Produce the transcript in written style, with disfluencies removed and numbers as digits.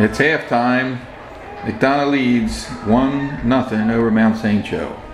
It's halftime. McDonogh leads 1-0 over Mount St. Joe.